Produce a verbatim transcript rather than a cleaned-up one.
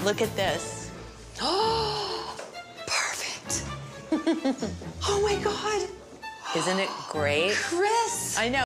Look at this. Oh, perfect. Oh my God. Isn't it great? Chris. I know.